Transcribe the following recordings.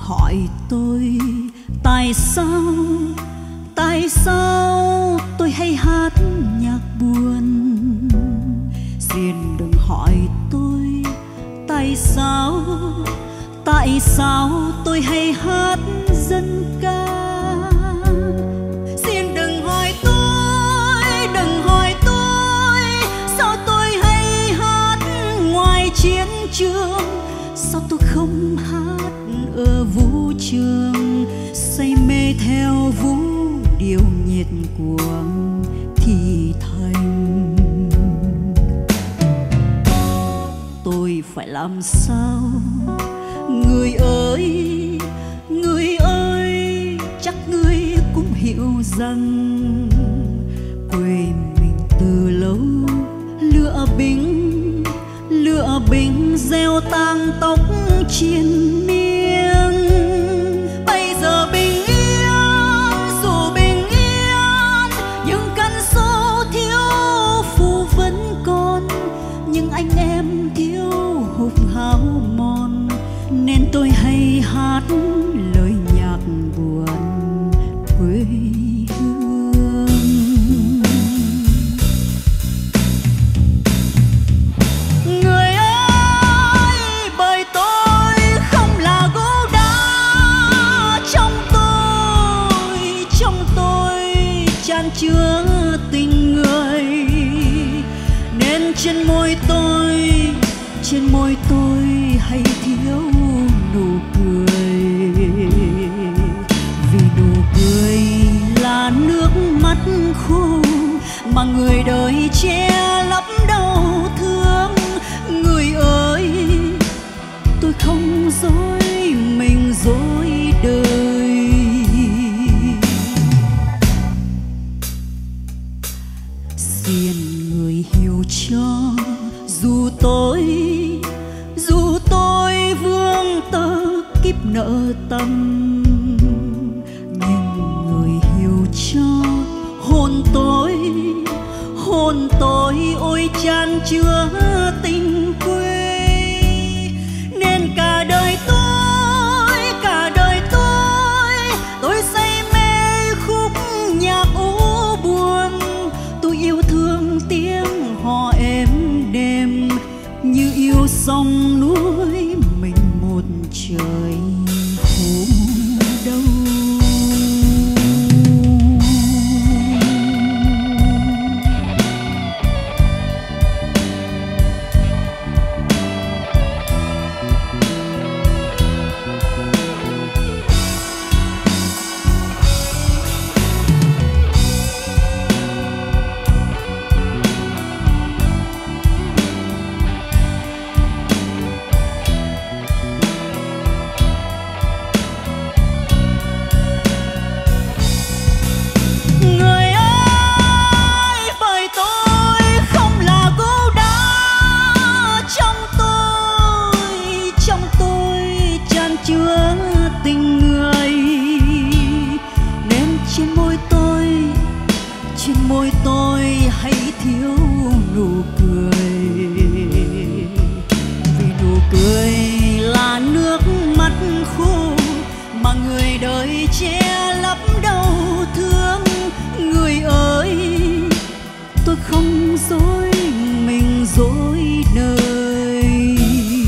hỏi tôi tại sao tôi hay hát nhạc buồn. Xin đừng hỏi tôi tại sao tôi hay hát dân ca. Xin đừng hỏi tôi sao tôi hay hát ngoài chiến trường, sao tôi không hát ở vũ trường, say mê theo vũ điệu nhiệt cuồng thì thành. Tôi phải làm sao người ơi, chắc người cũng hiểu rằng quê mình từ lâu lửa binh gieo tang tóc triền miên. Bây giờ bình yên, dù bình yên nhưng căn số thiếu phù vẫn còn, nhưng anh em thiếu hụt hao mòn, nên tôi hay hát lời nhạc buồn quê hương. Người ơi, bởi tôi không là gỗ đá, trong tôi chan chứa tình người, nên trên môi tôi hay thiếu nụ cười. Vì nụ cười là nước mắt khô mà người đời che lấp đau thương. Người ơi, tôi không dối mình dối đời. Xin người hiểu cho dù tôi vương tơ kiếp nợ tâm, nhưng người hiểu cho hồn tôi ôi chan chứa tình quê. Nên cả đời tôi say mê khúc nhạc u buồn. Tôi yêu thương tiếng hò êm đềm như yêu sông núi mình một trời khổ đau. Môi tôi hay thiếu nụ cười. Vì nụ cười là nước mắt khô mà người đời che lấp đau thương. Người ơi, tôi không dối mình dối đời.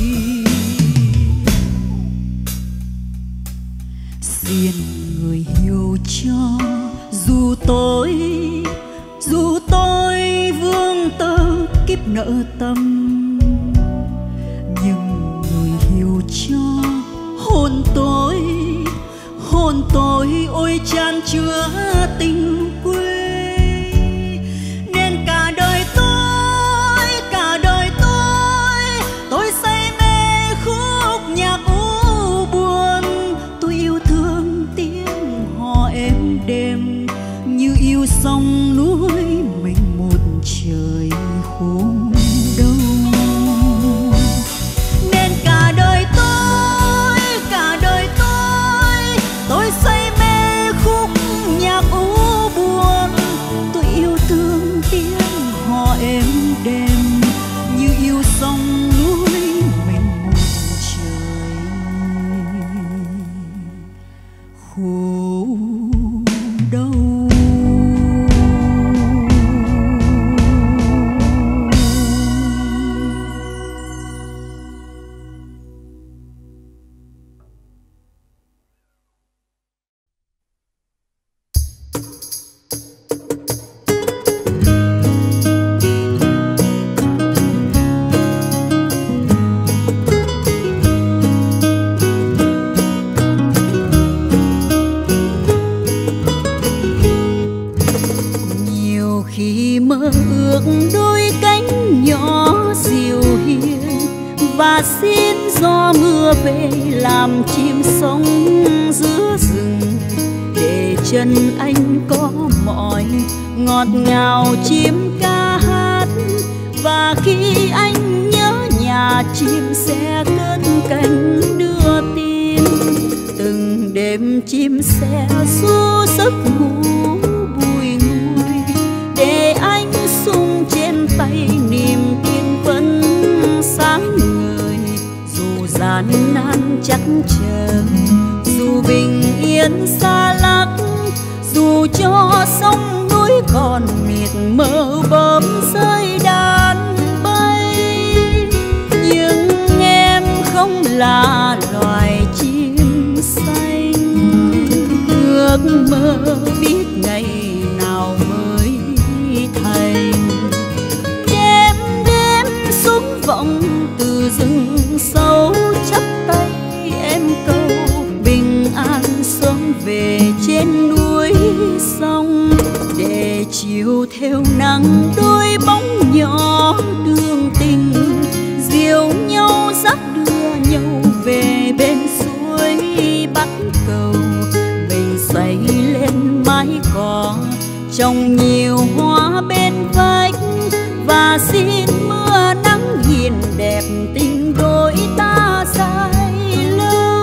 Xin người hiểu cho dù tôi vương tơ kiếp nợ tâm, nhưng người hiểu cho hồn tôi ôi chan chứa tình quê. Nên cả đời tôi say mê khúc nhạc u buồn. Tôi yêu thương tiếng hò êm đềm như yêu sông núi mình một trời khổ đau. Nên cả đời tôi say mê khúc nhạc u được đôi cánh nhỏ dịu hiền, và xin gió mưa về làm chim sống giữa rừng, để chân anh có mỏi ngọt ngào chim ca hát. Và khi anh nhớ nhà, chim sẽ cất cánh đưa tin. Từng đêm chim sẽ ru giấc ngủ bùi ngùi, để anh sung trên tay niềm tin vẫn sáng ngời. Dù gian nan chắc chờ, dù bình yên xa lắc, dù cho sông núi còn miệt mờ bướm rơi đàn bay, nhưng em không là loài chim xanh. Ước mơ biết ngày nào mới thành, đêm đêm súng vọng từ rừng sâu, chắp tay em câu bình an sớm về trên núi sông, để chiều theo nắng đôi bóng nhỏ đường tình, dìu nhau dắt đưa nhau về bên suối bắt cầu. Mình xây lên mái cỏ trồng nhiều hoa bên vách, và xin mưa nắng hiền đẹp tình đôi ta dài lâu.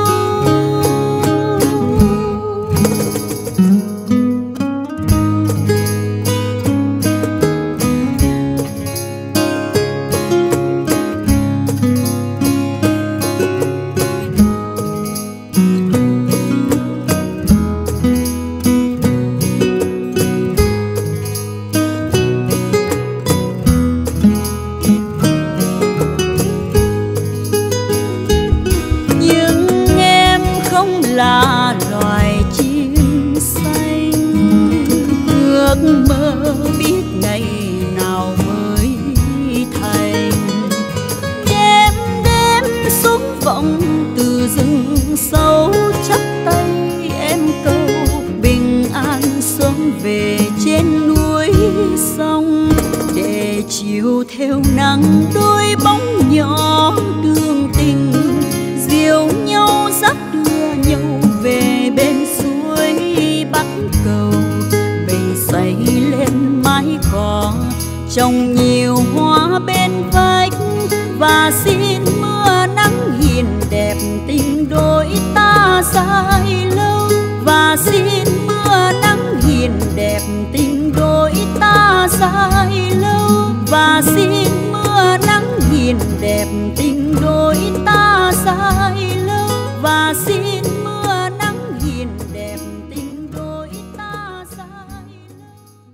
Là loài chim xanh, ước mơ biết ngày nào mới thành. Đêm đêm súng vọng từ rừng sâu, chắp tay em câu bình an sớm về trên núi sông, để chiều theo nắng đôi bóng nhỏ đường tình, dìu nhau dắt nhau về bên suối bắt cầu. Mình xây lên mái cỏ trồng nhiều hoa bên vách, và xin mưa nắng hiền đẹp tình đôi ta dài lâu. Và xin mưa nắng hiền đẹp tình đôi ta dài lâu. Và xin mưa nắng hiền đẹp tình đôi ta dài lâu. Và xin mưa nắng hiền đẹp tình đôi ta dài lâu.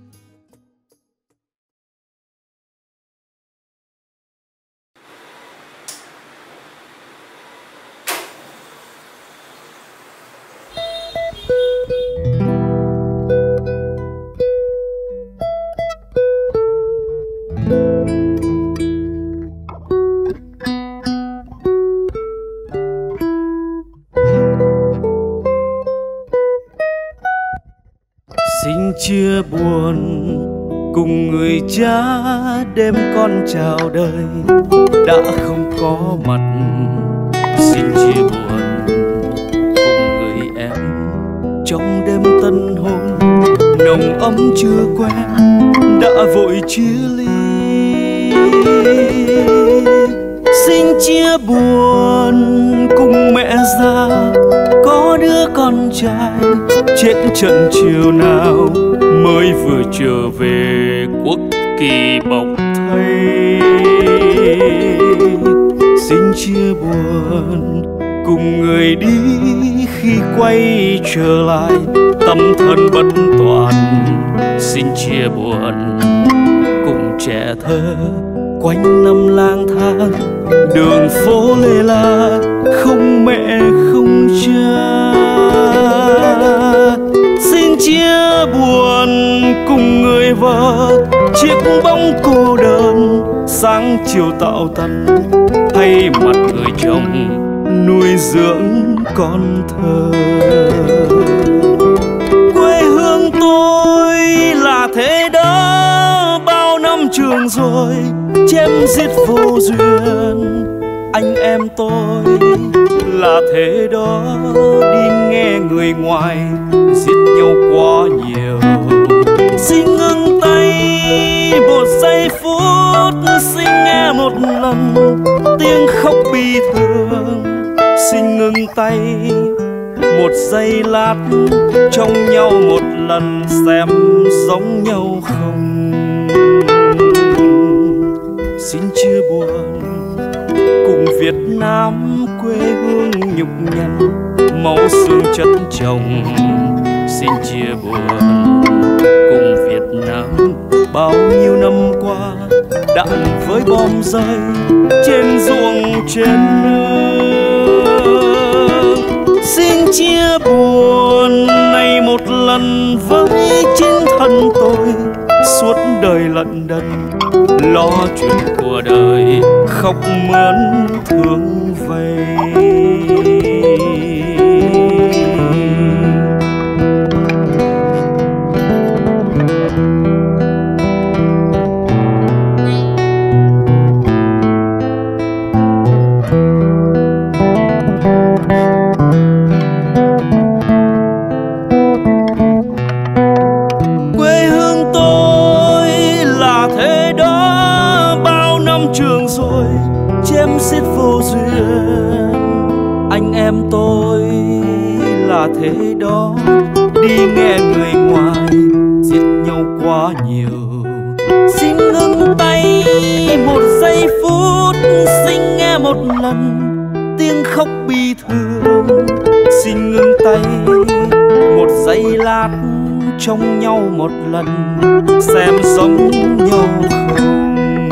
Xin chia buồn cùng người cha, đêm con chào đời đã không có mặt. Xin chia buồn cùng người em, trong đêm tân hôn nồng ấm chưa quen đã vội chia ly. Xin chia buồn cùng mẹ già, có đứa con trai chết trận chiều nào mới vừa trở về quốc kỳ bọc thây. Xin chia buồn cùng người đi khi quay trở lại tâm thân bất toàn. Xin chia buồn cùng trẻ thơ quanh năm lang thang đường phố lê la, không mẹ không cha. Xin chia buồn cùng người vợ, chiếc bóng cô đơn sáng chiều tạo tần, thay mặt người chồng nuôi dưỡng con thơ. Quê hương tôi là thế đó, bao năm trường rồi chém giết vô duyên. Anh em tôi là thế đó, đi nghe người ngoài giết nhau quá nhiều. Xin ngưng tay một giây phút, xin nghe một lần tiếng khóc bi thương. Xin ngưng tay một giây lát, trong nhau một lần xem giống nhau không. Xin chia buồn cùng Việt Nam quê hương nhục nhằn, máu xương chất chồng. Xin chia buồn cùng Việt Nam bao nhiêu năm qua đạn với bom rơi trên ruộng trên nương. Xin chia buồn này một lần với chính thân tôi, suốt đời lận đận lo chuyện của đời, khóc mướn thương vây. Anh em tôi là thế đó, đi nghe người ngoài giết nhau quá nhiều. Xin ngưng tay một giây phút, xin nghe một lần tiếng khóc bi thương. Xin ngưng tay một giây lát, trong nhau một lần xem giống nhau không.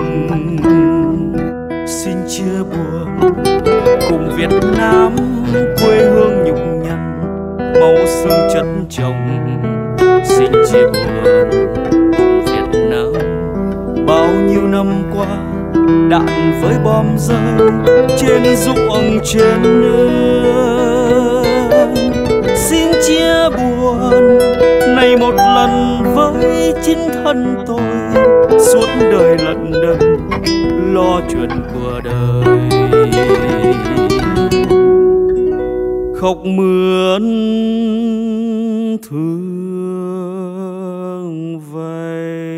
Xin chia buồn cùng Việt Nam quê hương nhục nhằn, máu xương chất chồng. Xin chia buồn cùng Việt Nam bao nhiêu năm qua đạn với bom rơi trên ruộng trên nương. Xin chia buồn này một lần với chính thân tôi, suốt đời lận đận lo chuyện của đời, khóc mướn thương vây.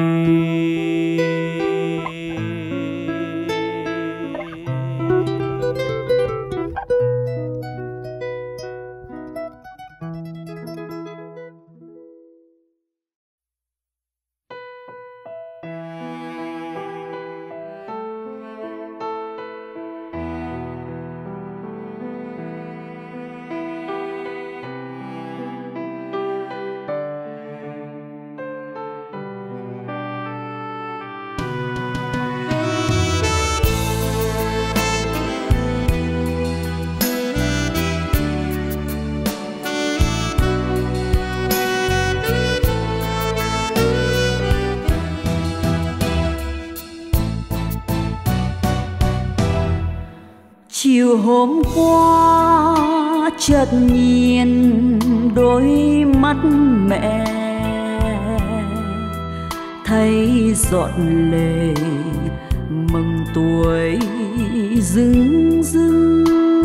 Chiều hôm qua chợt nhìn đôi mắt mẹ, thấy giọt lệ mừng tuổi rưng rưng.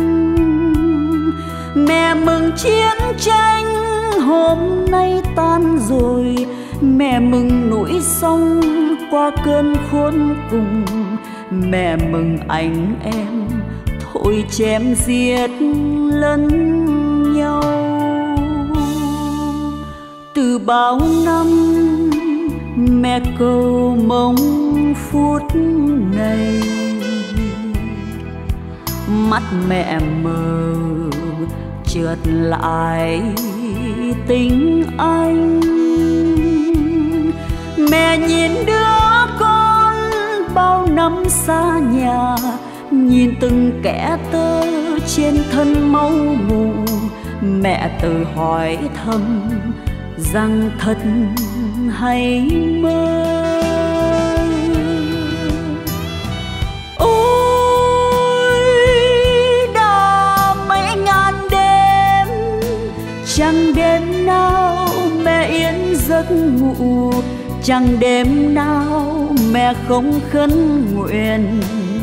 Mẹ mừng chiến tranh hôm nay tan rồi, mẹ mừng núi sông qua cơn khốn cùng. Mẹ mừng anh em thôi chém giết lẫn nhau. Từ bao năm mẹ cầu mong phút này, mắt mẹ mờ chợt lại tình anh. Mẹ nhìn đứa con bao năm xa nhà, nhìn từng kẽ tơ trên thân máu mù. Mẹ tự hỏi thầm rằng thật hay mơ. Ôi đã mấy ngàn đêm, chẳng đêm nào mẹ yên giấc ngủ. chẳng đêm nào mẹ không khấn nguyện.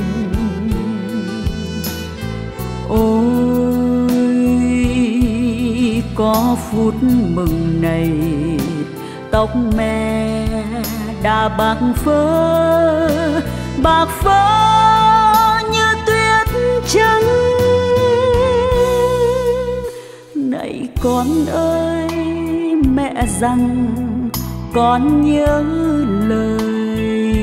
Ôi có phút mừng này, tóc mẹ đã bạc phơ như tuyết trắng. Này con ơi, mẹ rằng con nhớ lời,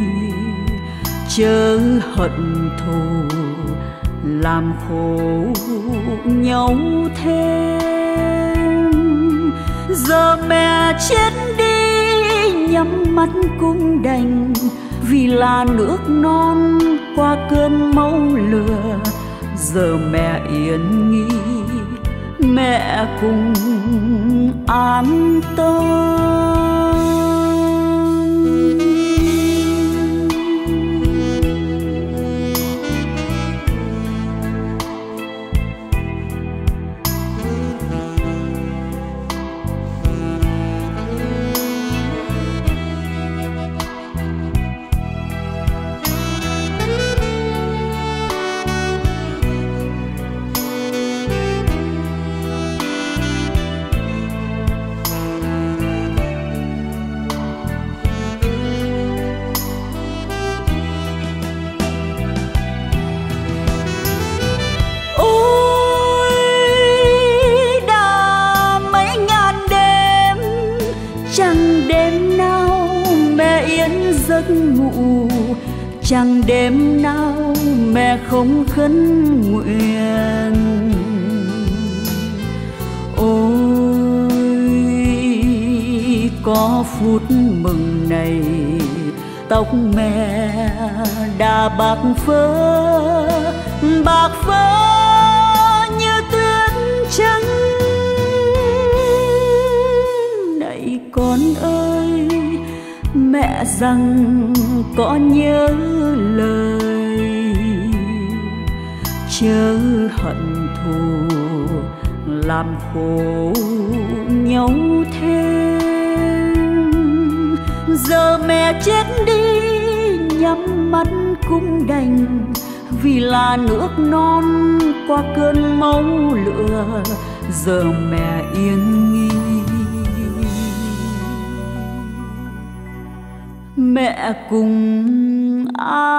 chớ hận thù làm khổ nhau thêm. Giờ mẹ chết đi nhắm mắt cũng đành, vì là nước non qua cơn máu lửa. Giờ mẹ yên nghỉ, mẹ cùng an tâm. Giấc ngủ chẳng đêm nào mẹ không khấn nguyện. Ôi có phút mừng này, tóc mẹ đã bạc phơ như tuyết trắng. Này con ơi, mẹ rằng con nhớ lời, chớ hận thù làm khổ nhau thêm. Giờ mẹ chết đi nhắm mắt cũng đành, vì là nước non qua cơn máu lửa. Giờ mẹ yên nghỉ, mẹ cùng